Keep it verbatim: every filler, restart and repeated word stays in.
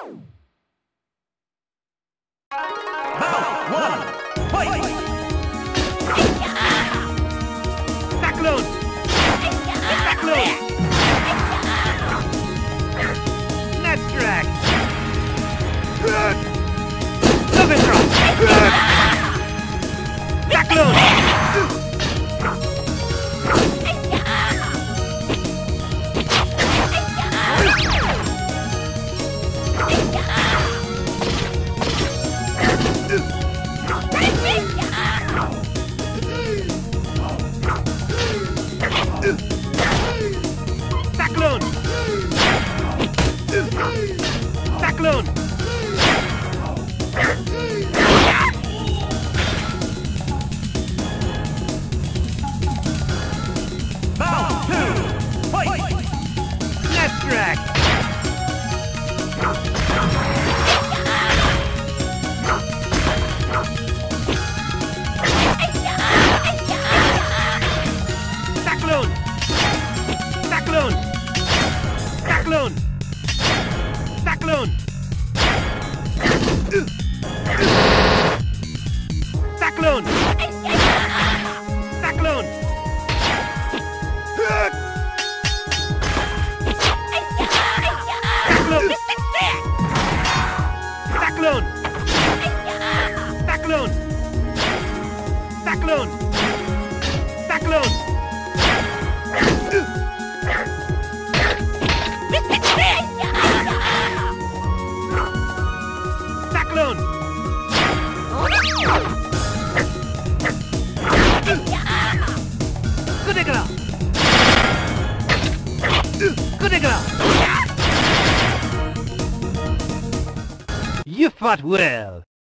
Round one, fight! Cyclone! Cyclone! Net drag! Silvertron! Cyclone! Cyclone! Cyclone! Round two, fight! Net drag! Cyclone! Cyclone! Cyclone! Cyclone! Cyclone! Cyclone! Cyclone! Cyclone! Cyclone! Cyclone! Cyclone! Coup d'éclat! Coup d'éclat! You fought well!